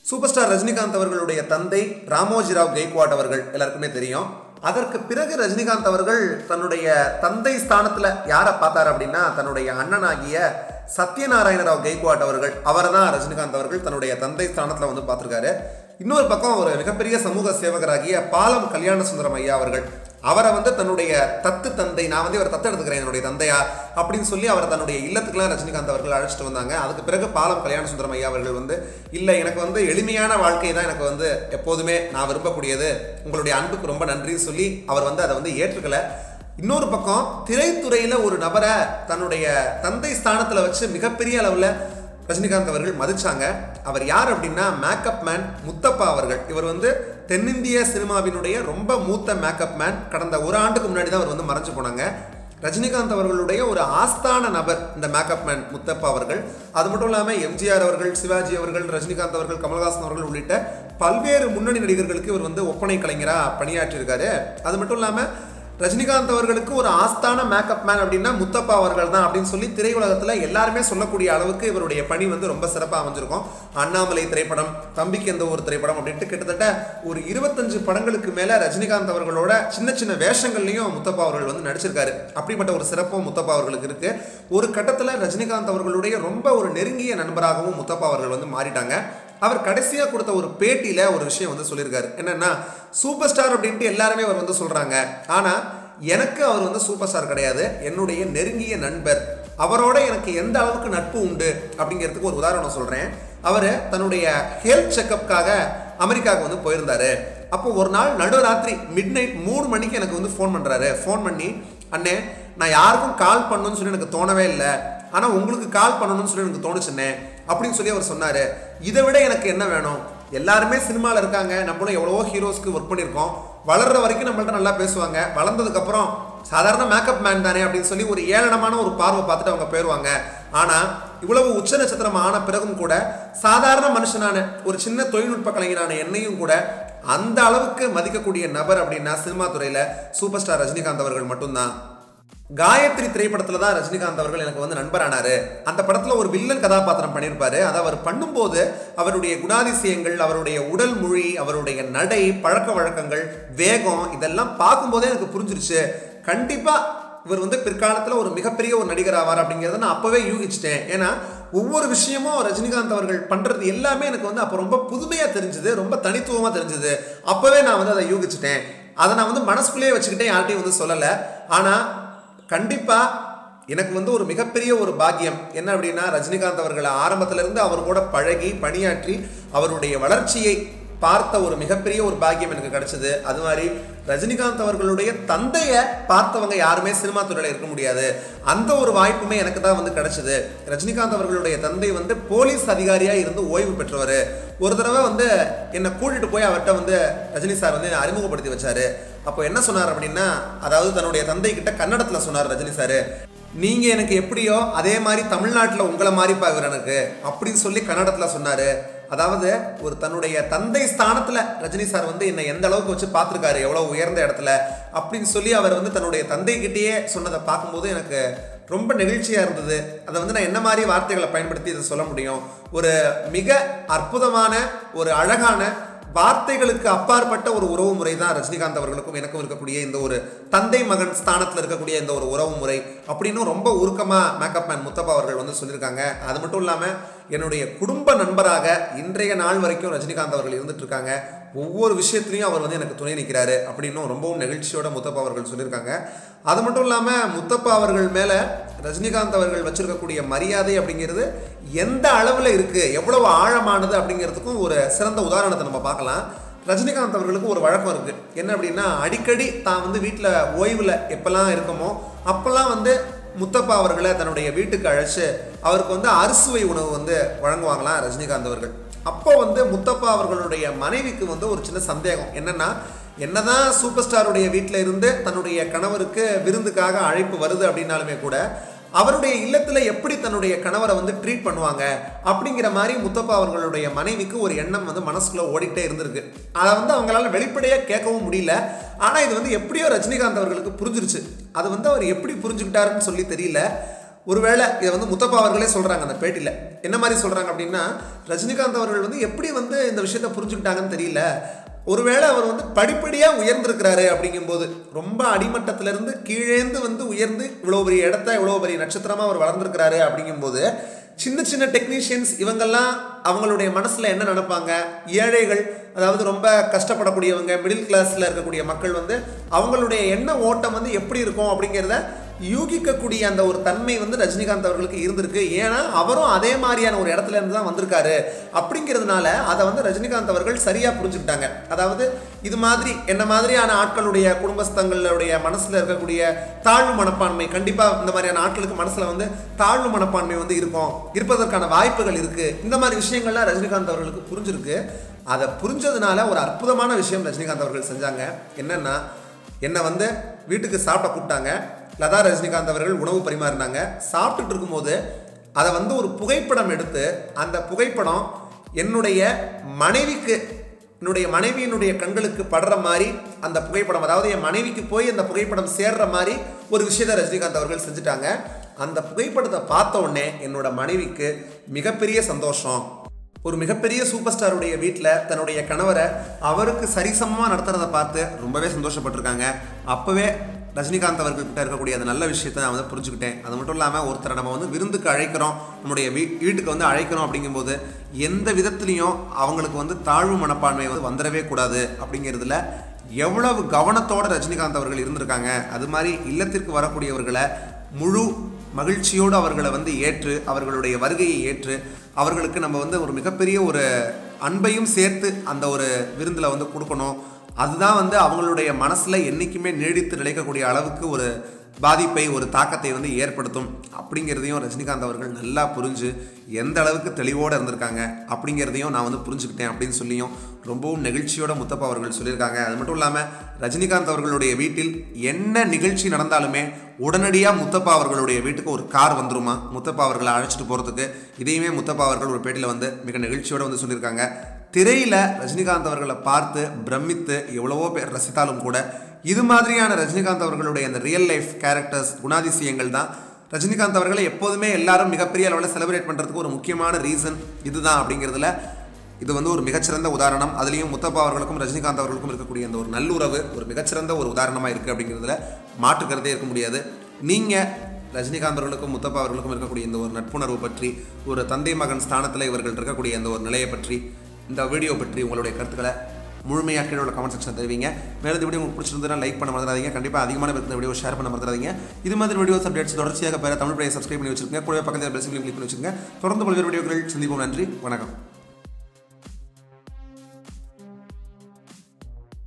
Super star Rajinikanth அவர்களுடைய தந்தை ராமோஜி ராவ் கெய்க்வாட் அவர்கள் எல்லாருக்குமே தெரியும். அதற்கு பிறகு ரஜினிகாந்த் அவர்கள் தன்னுடைய தந்தை ஸ்தானத்தில் யாரை பார்த்தார் அப்படின்னா தன்னுடைய அண்ணனாகிய சத்யநாராயண ராவ் கெய்க்வாட் அவர்கள். அவரை தான் ரஜினிகாந்த் அவர்கள் தன்னுடைய தந்தை ஸ்தானத்தில் வந்து பார்த்துருக்காரு. இன்னொரு பக்கம் ஒரு மிகப்பெரிய சமூக சேவகராகிய பாலம் கல்யாண சுந்தரம் ஐயா அவர்கள், அவரை வந்து தன்னுடைய தத்து தந்தை, நான் வந்து இவரை தத்து எடுத்துக்கிறேன் என்னுடைய தந்தையா அப்படின்னு சொல்லி அவரை தன்னுடைய இல்லத்துக்குலாம் ரஜினிகாந்த் அவர்கள் அழைச்சிட்டு வந்தாங்க. அதுக்கு பிறகு பாலம் கல்யாண சுந்தரம் ஐயா அவர்கள் வந்து இல்லை, எனக்கு வந்து எளிமையான வாழ்க்கை தான் எனக்கு வந்து எப்போதுமே நான் விரும்பக்கூடியது, உங்களுடைய அன்புக்கு ரொம்ப நன்றின்னு சொல்லி அவர் வந்து அதை வந்து ஏற்றுக்கல. இன்னொரு பக்கம் திரைத்துறையில் ஒரு நபரை தன்னுடைய தந்தை ஸ்தானத்தில் வச்சு மிகப்பெரிய அளவில் ரஜினிகாந்த் அவர்கள் மதிச்சாங்க. அவர் யார் அப்படின்னா மேக்கப் மேன் முத்தப்பா அவர்கள். இவர் வந்து தென்னிந்திய சினிமாவினுடைய ரொம்ப மூத்த மேக்கப் மேன். கடந்த ஒரு ஆண்டுக்கு முன்னாடி தான் அவர் வந்து மறைஞ்சு போனாங்க. ரஜினிகாந்த் அவர்களுடைய ஒரு ஆஸ்தான நபர் இந்த மேக்கப் மேன் முத்தப்பா அவர்கள். அது மட்டும் இல்லாமல் எம்ஜிஆர் அவர்கள், சிவாஜி அவர்கள், ரஜினிகாந்த் அவர்கள், கமல்ஹாசன் அவர்கள் உள்ளிட்ட பல்வேறு முன்னணி நடிகர்களுக்கு இவர் வந்து ஒப்பனை கலைஞராக பணியாற்றியிருக்காரு. அது மட்டும் இல்லாமல் ரஜினிகாந்த் அவர்களுக்கு ஒரு ஆஸ்தான மேக்கப் மேன் அப்படின்னா முத்தப்பா அவர்கள் தான் அப்படின்னு சொல்லி திரையுலகத்தில் எல்லாருமே சொல்லக்கூடிய அளவுக்கு இவருடைய பணி வந்து ரொம்ப சிறப்பாக அமைஞ்சிருக்கும். அண்ணாமலை திரைப்படம், தம்பிக்கு எந்த ஒரு திரைப்படம் அப்படின்ட்டு கிட்டத்தட்ட ஒரு 25 படங்களுக்கு மேலே ரஜினிகாந்த் அவர்களோட சின்ன சின்ன வேஷங்கள்லையும் முத்தப்பா அவர்கள் வந்து நடிச்சிருக்காரு. அப்படிப்பட்ட ஒரு சிறப்பும் முத்தப்பா அவர்களுக்கு இருக்கு. ஒரு கட்டத்தில் ரஜினிகாந்த் அவர்களுடைய ரொம்ப ஒரு நெருங்கிய நண்பராகவும் முத்தப்பா அவர்கள் வந்து மாறிட்டாங்க. அவர் கடைசியாக கொடுத்த ஒரு பேட்டியில் ஒரு விஷயம் வந்து சொல்லியிருக்காரு. என்னென்னா, சூப்பர் ஸ்டார் அப்படின்ட்டு எல்லாருமே அவர் வந்து சொல்கிறாங்க, ஆனால் எனக்கு அவர் வந்து சூப்பர் ஸ்டார் கிடையாது, என்னுடைய நெருங்கிய நண்பர், அவரோட எனக்கு எந்த அளவுக்கு நட்பு உண்டு அப்படிங்கிறதுக்கு ஒரு உதாரணம் சொல்கிறேன். அவர் தன்னுடைய ஹெல்த் செக்கப்புக்காக அமெரிக்காவுக்கு வந்து போயிருந்தார். அப்போ ஒரு நாள் நடுராத்திரி மிட்நைட் 3 மணிக்கு எனக்கு வந்து ஃபோன் பண்ணுறாரு. ஃபோன் பண்ணி, அண்ணே நான் யாருக்கும் கால் பண்ணணும்னு சொல்லி எனக்கு தோணவே இல்லை, ஆனால் உங்களுக்கு கால் பண்ணணும்னு சொல்லி எனக்கு தோணுச்சுண்ணே அப்படின்னு சொல்லி அவர் சொன்னார். இதை விட எனக்கு என்ன வேணும்? எல்லாருமே சினிமாவில் இருக்காங்க, நம்மளும் எவ்வளவோ ஹீரோஸ்க்கு ஒர்க் பண்ணியிருக்கோம், வளர்கிற வரைக்கும் நம்மள்ட்ட நல்லா பேசுவாங்க, வளர்ந்ததுக்கப்புறம் சாதாரண மேக்கப் மேன் தானே அப்படின்னு சொல்லி ஒரு ஏளனமான ஒரு பார்வை பார்த்துட்டு அவங்க போயிடுவாங்க. ஆனால் இவ்வளவு உச்ச நட்சத்திரம் ஆன பிறகும் கூட சாதாரண மனுஷனான ஒரு சின்ன தொழில்நுட்ப கலைஞரான என்னையும் கூட அந்த அளவுக்கு மதிக்கக்கூடிய நபர் அப்படின்னா சினிமா துறையில் சூப்பர் ஸ்டார் ரஜினிகாந்த் அவர்கள் மட்டும்தான். காயத்ரி திரைப்படத்தில் தான் ரஜினிகாந்த் அவர்கள் எனக்கு வந்து நண்பரானார். அந்த படத்தில் ஒரு வில்லன் கதாபாத்திரம் பண்ணியிருப்பார். அதை அவர் பண்ணும்போது அவருடைய குணாதிசயங்கள், அவருடைய உடல் மொழி, அவருடைய நடை, பழக்க வழக்கங்கள், வேகம், இதெல்லாம் பார்க்கும்போதே எனக்கு புரிஞ்சிருச்சு, கண்டிப்பாக இவர் வந்து பிற்காலத்தில் ஒரு மிகப்பெரிய ஒரு நடிகர் ஆவார் அப்படிங்கிறத நான் அப்போவே யூகிச்சிட்டேன். ஏன்னா ஒவ்வொரு விஷயமும் ரஜினிகாந்த் அவர்கள் பண்ணுறது எல்லாமே எனக்கு வந்து அப்போ ரொம்ப புதுமையாக தெரிஞ்சுது, ரொம்ப தனித்துவமாக தெரிஞ்சுது. அப்போவே நான் வந்து அதை யூகிச்சிட்டேன். அதை நான் வந்து மனசுக்குள்ளேயே வச்சுக்கிட்டே யார்ட்டையும் வந்து சொல்லலை. ஆனால் கண்டிப்பாக எனக்கு வந்து ஒரு மிகப்பெரிய ஒரு பாக்கியம் என்ன அப்படின்னா, ரஜினிகாந்த் அவர்களை ஆரம்பத்திலிருந்து அவர் கூட பழகி பணியாற்றி அவருடைய வளர்ச்சியை பார்த்த ஒரு மிகப்பெரிய ஒரு பாக்கியம் எனக்கு கிடைச்சது. அது மாதிரி ரஜினிகாந்த் அவர்களுடைய தந்தையை பார்த்தவங்க யாருமே சினிமா துறையில் இருக்க முடியாது. அந்த ஒரு வாய்ப்புமே எனக்கு தான் வந்து கிடைச்சது. ரஜினிகாந்த் அவர்களுடைய தந்தை வந்து போலீஸ் அதிகாரியாக இருந்து ஓய்வு பெற்றவர். ஒரு தடவை வந்து என்னை கூட்டிகிட்டு போய் அவர்கிட்ட வந்து ரஜினி சார் வந்து என்னை அறிமுகப்படுத்தி வச்சார். அப்போ என்ன சொன்னார் அப்படின்னா, அதாவது தன்னுடைய தந்தை கிட்ட கன்னடத்தில் சொன்னார் ரஜினி சார், நீங்கள் எனக்கு எப்படியோ அதே மாதிரி தமிழ்நாட்டில் உங்களை மாதிரி பாக்குற எனக்கு அப்படின்னு சொல்லி கன்னடத்தில் சொன்னார். அதாவது ஒரு தன்னுடைய தந்தை ஸ்தானத்தில் ரஜினி சார் வந்து என்னை எந்த அளவுக்கு வச்சு பார்த்துருக்காரு, எவ்வளோ உயர்ந்த இடத்துல அப்படின்னு சொல்லி அவர் வந்து தன்னுடைய தந்தைக்கிட்டேயே சொன்னதை பார்க்கும்போது எனக்கு ரொம்ப நெகிழ்ச்சியாக இருந்தது. அதை வந்து நான் என்ன மாதிரி வார்த்தைகளை பயன்படுத்தி இதை சொல்ல முடியும்? ஒரு மிக அற்புதமான ஒரு அழகான வார்த்தைகளுக்கு அப்பாற்பட்ட ஒரு உறவு முறை தான் ரஜினிகாந்த் அவர்களுக்கும் எனக்கும் இருக்கக்கூடிய இந்த ஒரு தந்தை மகன் ஸ்தானத்தில் இருக்கக்கூடிய இந்த ஒரு உறவு முறை அப்படின்னு ரொம்ப உருக்கமாக மேக்கப் மேன் முத்தப்பா அவர்கள் வந்து சொல்லியிருக்காங்க. அது மட்டும் இல்லாமல் என்னுடைய குடும்ப நண்பராக இன்றைய நாள் வரைக்கும் ரஜினிகாந்த் அவர்கள் இருந்துட்டு இருக்காங்க. ஒவ்வொரு விஷயத்துலையும் அவர் வந்து எனக்கு துணை நிற்கிறாரு அப்படின்னும் ரொம்பவும் நெகிழ்ச்சியோட முத்தப்பா அவர்கள் சொல்லியிருக்காங்க. அது மட்டும் இல்லாமல் முத்தப்பா அவர்கள் மேலே ரஜினிகாந்த் அவர்கள் வச்சிருக்கக்கூடிய மரியாதை அப்படிங்கிறது எந்த அளவில் இருக்குது, எவ்வளவு ஆழமானது அப்படிங்கிறதுக்கும் ஒரு சிறந்த உதாரணத்தை நம்ம பார்க்கலாம். ரஜினிகாந்த் அவர்களுக்கு ஒரு வழக்கம் இருக்குது. என்ன அப்படின்னா, அடிக்கடி தான் வந்து வீட்டில் ஓய்வில் எப்போல்லாம் இருக்கமோ அப்போல்லாம் வந்து முத்தப்பா அவர்களை தன்னுடைய வீட்டுக்கு அழைச்சி அவருக்கு வந்து அறுசுவை உணவு வந்து வழங்குவாங்களாம் ரஜினிகாந்த் அவர்கள். அப்போ வந்து முத்தப்பா அவர்களுடைய மனைவிக்கு வந்து ஒரு சின்ன சந்தேகம். என்னதான் சூப்பர் ஸ்டாருடைய வீட்டில் இருந்து தன்னுடைய கணவருக்கு விருந்துக்காக அழைப்பு வருது அப்படின்னாலுமே கூட அவருடைய இல்லத்தில் எப்படி தன்னுடைய கணவரை வந்து ட்ரீட் பண்ணுவாங்க அப்படிங்கிற மாதிரி முத்தப்பா அவர்களுடைய மனைவிக்கு ஒரு எண்ணம் வந்து மனசுக்குள்ளே ஓடிட்டே இருந்திருக்கு. அதை வந்து அவங்களால வெளிப்படையாக கேட்கவும் முடியல. ஆனால் இது வந்து எப்படியோ ரஜினிகாந்த் அவர்களுக்கு புரிஞ்சிருச்சு. அது வந்து அவர் எப்படி புரிஞ்சுக்கிட்டாருன்னு சொல்லி தெரியல. ஒருவேளை இதை வந்து முத்தப்பா அவர்களே சொல்கிறாங்க அந்த பேட்டியில். என்ன மாதிரி சொல்கிறாங்க அப்படின்னா, ரஜினிகாந்த் அவர்கள் வந்து எப்படி வந்து இந்த விஷயத்தை புரிஞ்சுக்கிட்டாங்கன்னு தெரியல. ஒருவேளை அவர் வந்து படிப்படியாக உயர்ந்திருக்கிறாரு அப்படிங்கும்போது, ரொம்ப அடிமட்டத்திலிருந்து கீழேந்து வந்து உயர்ந்து இவ்வளோ பெரிய இடத்த இவ்வளோ பெரிய நட்சத்திரமாக அவர் வளர்ந்துருக்கிறாரு அப்படிங்கும்போது, சின்ன சின்ன டெக்னீஷியன்ஸ் இவங்கெல்லாம் அவங்களுடைய மனசில் என்ன நினைப்பாங்க, ஏழைகள் அதாவது ரொம்ப கஷ்டப்படக்கூடியவங்க, மிடில் கிளாஸில் இருக்கக்கூடிய மக்கள் வந்து அவங்களுடைய எண்ண ஓட்டம் வந்து எப்படி இருக்கும் அப்படிங்கிறத யூகிக்கக்கூடிய அந்த ஒரு தன்மை வந்து ரஜினிகாந்த் அவர்களுக்கு இருந்திருக்கு. ஏன்னா அவரும் அதே மாதிரியான ஒரு இடத்துல இருந்து தான் வந்திருக்காரு. அப்படிங்கிறதுனால அதை வந்து ரஜினிகாந்த் அவர்கள் சரியாக புரிஞ்சுக்கிட்டாங்க. அதாவது இது மாதிரி என்ன மாதிரியான ஆட்களுடைய குடும்பஸ்தங்களுடைய மனசில் இருக்கக்கூடிய தாழ்வு மனப்பான்மை, கண்டிப்பாக இந்த மாதிரியான ஆட்களுக்கு மனசில் வந்து தாழ்வு மனப்பான்மை வந்து இருக்கும், இருப்பதற்கான வாய்ப்புகள் இருக்குது. இந்த மாதிரி விஷயங்கள்லாம் ரஜினிகாந்த் அவர்களுக்கு புரிஞ்சிருக்கு. அதை புரிஞ்சதுனால ஒரு அற்புதமான விஷயம் ரஜினிகாந்த் அவர்கள் செஞ்சாங்க. என்னன்னா, என்னை வந்து வீட்டுக்கு சாப்பிட கூப்பிட்டாங்க. லதா ரஜினிகாந்த் அவர்கள் உணவு பரிமாறினாங்க. சாப்பிட்டுட்டு இருக்கும்போது அதை வந்து ஒரு புகைப்படம் எடுத்து, அந்த புகைப்படம் என்னுடைய மனைவியினுடைய கண்களுக்கு படுற மாதிரி அந்த புகைப்படம், அதாவது என் மனைவிக்கு போய் அந்த புகைப்படம் சேர்ற மாதிரி ஒரு விஷயத்தை ரஜினிகாந்த் அவர்கள் செஞ்சுட்டாங்க. அந்த புகைப்படத்தை பார்த்த உடனே என்னோட மனைவிக்கு மிகப்பெரிய சந்தோஷம். ஒரு மிகப்பெரிய சூப்பர் ஸ்டாருடைய வீட்டில் தன்னுடைய கணவரை அவருக்கு சரிசமமாக நடத்துறதை பார்த்து ரொம்பவே சந்தோஷப்பட்டிருக்காங்க. அப்போவே ரஜினிகாந்த் அவர்கள்கிட்ட இருக்கக்கூடிய அந்த நல்ல விஷயத்தை நான் வந்து புரிஞ்சுக்கிட்டேன். அது மட்டும் இல்லாமல் ஒருத்தரை நம்ம வந்து விருந்துக்கு அழைக்கிறோம், நம்முடைய வீட்டுக்கு வந்து அழைக்கிறோம் அப்படிங்கும்போது எந்த விதத்துலேயும் அவங்களுக்கு வந்து தாழ்வு மனப்பான்மை வந்து வந்துடவே கூடாது அப்படிங்கிறதுல எவ்வளவு கவனத்தோடு ரஜினிகாந்த் அவர்கள் இருந்திருக்காங்க. அது மாதிரி இல்லத்திற்கு வரக்கூடியவர்களை முழு மகிழ்ச்சியோடு அவர்களை வந்து ஏற்று, அவர்களுடைய வருகையை ஏற்று, அவர்களுக்கு நம்ம வந்து ஒரு மிகப்பெரிய ஒரு அன்பையும் சேர்த்து அந்த ஒரு விருந்தில் வந்து கொடுக்கணும். அதுதான் வந்து அவங்களுடைய மனசில் என்றைக்குமே நீடித்து நிலைக்கக்கூடிய அளவுக்கு ஒரு பாதிப்பை, ஒரு தாக்கத்தை வந்து ஏற்படுத்தும் அப்படிங்கிறதையும் ரஜினிகாந்த் அவர்கள் நல்லா புரிஞ்சு எந்த அளவுக்கு தெளிவோடு இருந்திருக்காங்க அப்படிங்கிறதையும் நான் வந்து புரிஞ்சுக்கிட்டேன் அப்படின்னு சொல்லியும் ரொம்பவும் நெகிழ்ச்சியோட முத்தப்பா அவர்கள் சொல்லியிருக்காங்க. அது மட்டும் இல்லாமல் ரஜினிகாந்த் அவர்களுடைய வீட்டில் என்ன நிகழ்ச்சி நடந்தாலுமே உடனடியாக முத்தப்பா அவர்களுடைய வீட்டுக்கு ஒரு கார் வந்துருமா முத்தப்பா அவர்களை அழைச்சிட்டு போகிறதுக்கு. இதையுமே முத்தப்பா அவர்கள் ஒரு பேட்டியில் வந்து மிக நெகிழ்ச்சியோடு வந்து சொல்லியிருக்காங்க. திரையில் ரஜினிகாந்த் அவர்களை பார்த்து பிரமித்து எவ்வளவோ பேர் ரசித்தாலும் கூட இது மாதிரியான ரஜினிகாந்த் அவர்களுடைய அந்த ரியல் லைஃப் கேரக்டர்ஸ், குணாதிசயங்கள் தான் ரஜினிகாந்த் அவர்களை எப்போதுமே எல்லாரும் மிகப்பெரிய அளவில் செலிப்ரேட் பண்ணுறதுக்கு ஒரு முக்கியமான ரீசன் இதுதான் அப்படிங்கிறதுல இது வந்து ஒரு மிகச்சிறந்த உதாரணம். அதுலேயும் முத்தப்பா அவர்களுக்கும் ரஜினிகாந்த் அவர்களுக்கும் இருக்கக்கூடிய அந்த ஒரு நல்லுறவு ஒரு மிகச்சிறந்த ஒரு உதாரணமாக இருக்குது அப்படிங்கிறதுல மாற்றுக்கிறதே இருக்க முடியாது. நீங்கள் ரஜினிகாந்த் அவர்களுக்கும் முத்தப்பா அவர்களுக்கும் இருக்கக்கூடிய இந்த ஒரு நட்புணர்வு பற்றி, ஒரு தந்தை மகன் ஸ்தானத்தில் இவர்கள் இருக்கக்கூடிய அந்த ஒரு நிலையை பற்றி, இந்த வீடியோ பற்றி உங்களுடைய கருத்துக்களை முழுமையாக கீழே உள்ள கமெண்ட் செக்ஷன் தெரிவிங்க. மேலும் இந்த வீடியோ உங்களுக்கு பிடிச்சிருந்தா லைக் பண்ண மறந்துடாதீங்க. கண்டிப்பாக அதிகமான பேருக்கு இந்த வீடியோ ஷேர் பண்ண மறந்துடாதீங்க. இது மாதிரி வீடியோஸ் அப்டேட்ஸ் தொடர்ச்சியாக பெற தமிழ் பிளேயை சப்ஸ்கிரைப் பண்ணி வச்சிருக்கேன். கூடவே பக்கத்தில் பெல் சிம்பிள் கிளிக் பண்ணி வச்சுருங்க. தொடர்ந்து பல்வேறு வீடியோக்கள் சந்திப்போம். நன்றி, வணக்கம்.